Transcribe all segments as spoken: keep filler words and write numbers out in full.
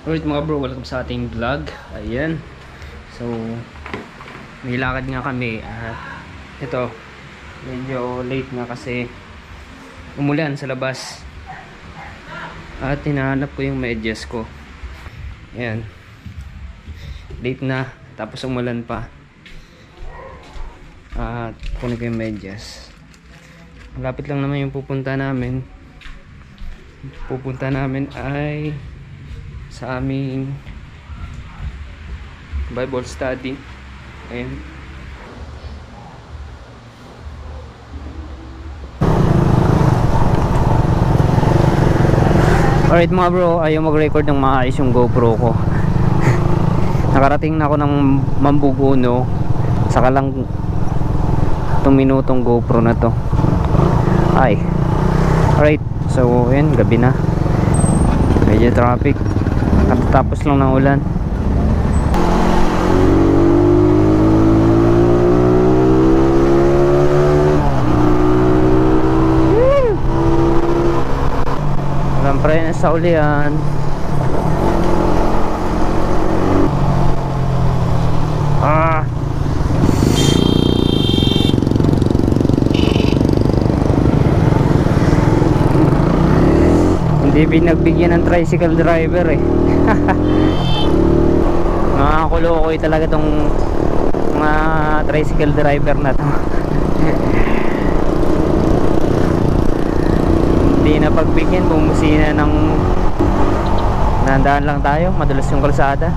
Alright mga bro, welcome sa ating vlog. Ayan. So, may lakad nga kami at ito, medyo late nga kasi umulan sa labas. At hinahanap ko yung medyas ko. Ayan. Late na, tapos umulan pa. At kunin ko yung medyas. Malapit lang naman yung pupunta namin. Pupunta namin ay sa aming Bible study. Ayan. Alright mga bro, ayaw mag-record ng maayos yung GoPro ko. Nakarating na ako ng Mambuguno. Saka lang itong minutong GoPro na to. Ay. Alright, so ayan, gabi na. Medyo traffic. Katatapos lang ng ulan. Walang preno sa ulian. Ah. Hindi pinagbigyan ng tricycle driver eh. Nakakulokoy talaga tong mga tricycle driver na to. Hindi na pagbigyan, bumusina ng nandaan lang tayo, madulas yung kalsada.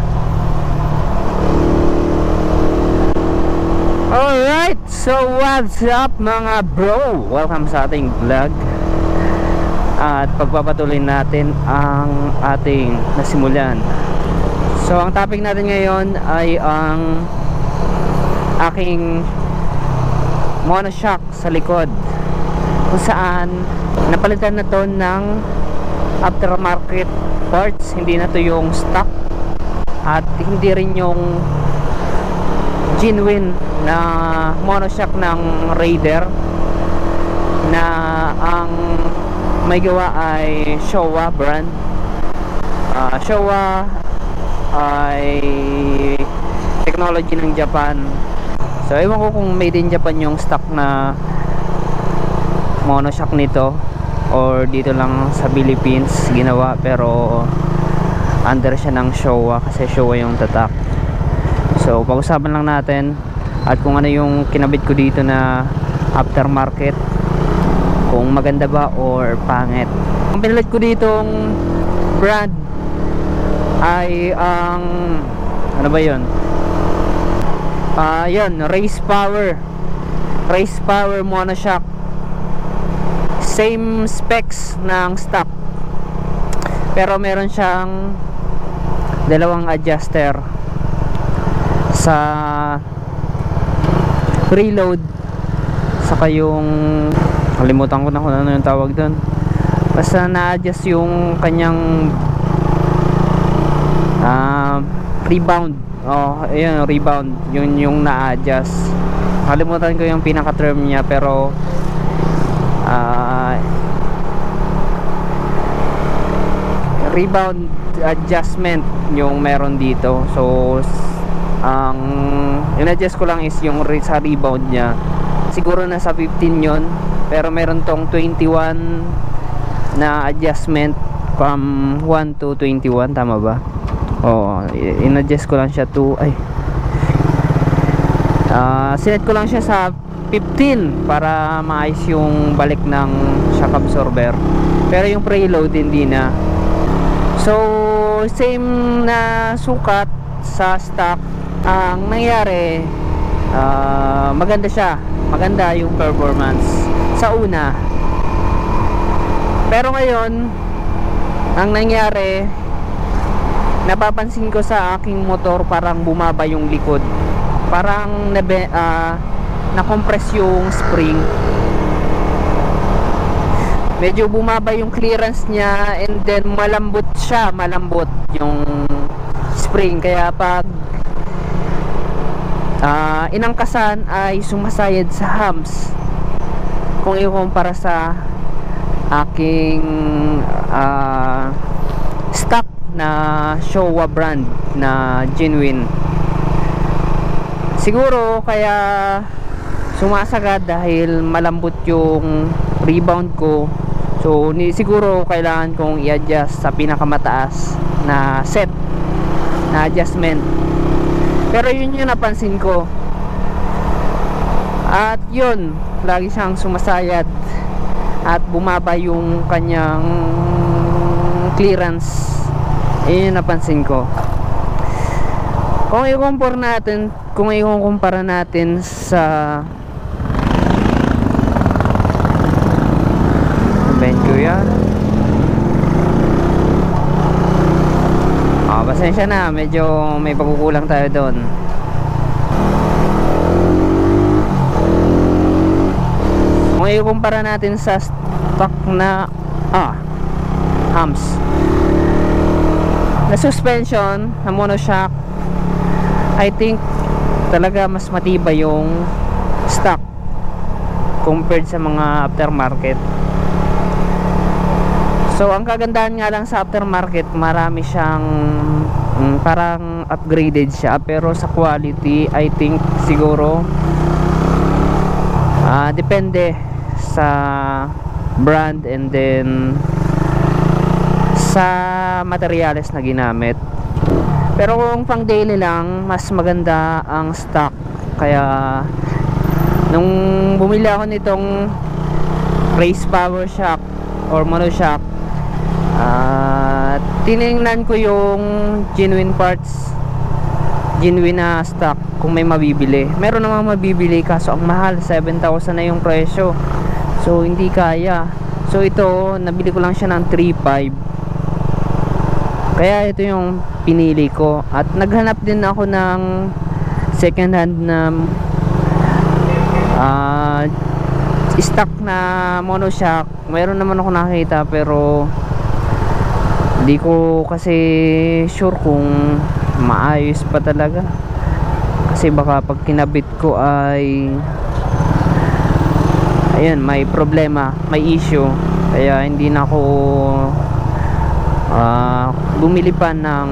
Alright, so what's up mga bro? Welcome sa ating vlog. At pagpapatuloy natin ang ating nasimulan. So ang topic natin ngayon ay ang aking monoshock sa likod, kung saan napalitan na to ng aftermarket parts. Hindi na to yung stock at hindi rin yung genuine na monoshock ng Raider na ang may gawa ay Showa brand. uh, Showa ay technology ng Japan. So ewan ko kung made in Japan yung stock na monoshock nito or dito lang sa Philippines ginawa, pero under siya ng Showa kasi Showa yung tatak. So pag-usapan lang natin at kung ano yung kinabit ko dito na aftermarket, kung maganda ba or pangit. Ang pinalit ko ditong brand ay ang ano ba yun? Ah, uh, yun, Race Power. Race Power monoshock. Same specs ng stock, pero meron siyang dalawang adjuster sa preload, saka yung kalimutan ko na kung ano yung tawag doon. Basta na-adjust yung kanyang uh, rebound. Oh, ayun, rebound. Yun yung na-adjust. Kalimutan ko yung pinaka-term niya, pero uh, rebound adjustment yung meron dito. So ang in-adjust ko lang is yung sa rebound niya. Siguro nasa fifteen yon, pero meron tong twenty-one na adjustment from one to twenty-one, tama ba? Oo, in-adjust ko lang siya to ay uh, sinet ko lang siya sa fifteen para maayos yung balik ng shock absorber, pero yung preload hindi na. So same na sukat sa stock. Ang nangyari, uh, maganda siya, maganda yung performance sa una, pero ngayon ang nangyari, napapansin ko sa aking motor parang bumaba yung likod, parang nabe, uh, na-compress yung spring, medyo bumaba yung clearance niya, and then malambot siya, malambot yung spring, kaya pag uh, inangkasan ay sumasayad sa humps. Kung ikumpara sa aking uh, stock na Showa brand na genuine. Siguro kaya sumasagad dahil malambot yung rebound ko. So ni siguro kailangan kong i-adjust sa pinakamataas na set na adjustment. Pero yun yung napansin ko. At yun, lagi siyang sumasayad at bumaba yung kanyang clearance. Yun yung napansin ko. Kung i-compare natin, kung i-compare natin sa Benko yan. Ah, pasensya na, medyo may pagkukulang tayo doon. Kung i-compare natin sa stock na ah, hams na suspension na monoshock, I think talaga mas matibay yung stock compared sa mga aftermarket. So ang kagandahan nga lang sa aftermarket, marami siyang mm, parang upgraded siya, pero sa quality I think siguro uh, depende sa brand and then sa materials na ginamit. Pero kung pang daily lang, mas maganda ang stock. Kaya nung bumili ako nitong race power shock or monoshock, uh, tiningnan ko yung genuine parts, genuine na stock, kung may mabibili. Meron namang mabibili, kaso ang mahal, seven thousand na yung presyo. So hindi kaya. So ito, nabili ko lang siya ng three five. Kaya ito yung pinili ko. At naghanap din ako ng second hand na uh, stock na monoshock. Mayroon naman ako nakita, pero hindi ko kasi sure kung maayos pa talaga. Kasi baka pag kinabit ko ay ayun, may problema, may issue. Kaya hindi na ako uh, bumili pa ng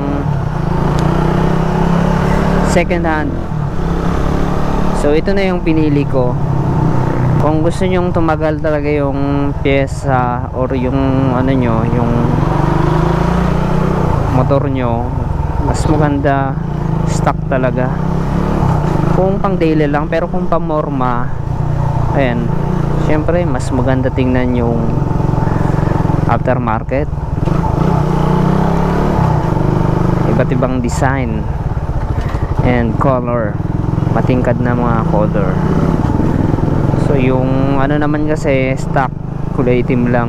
second hand. So ito na yung pinili ko. Kung gusto nyong tumagal talaga yung pyesa or yung ano nyo, yung motor nyo, mas maganda stock talaga kung pang daily lang. Pero kung pang morma, ayan, syempre mas maganda tingnan yung aftermarket. Iba't ibang design and color, matingkad na mga color. So yung ano naman kasi stock, kulay itim lang.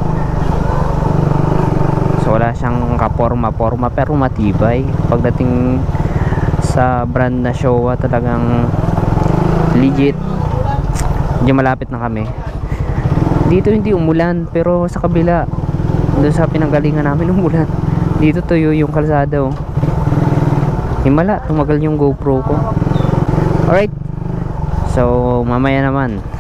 So wala siyang kaporma-porma, pero matibay. Pagdating sa brand na Showa, talagang legit. Medyo malapit na kami. Dito hindi umulan, pero sa kabila, doon sa pinanggalingan namin, umulan. Dito tuyo yung kalsada, oh. Himala, tumagal yung GoPro ko. Alright, so mamaya naman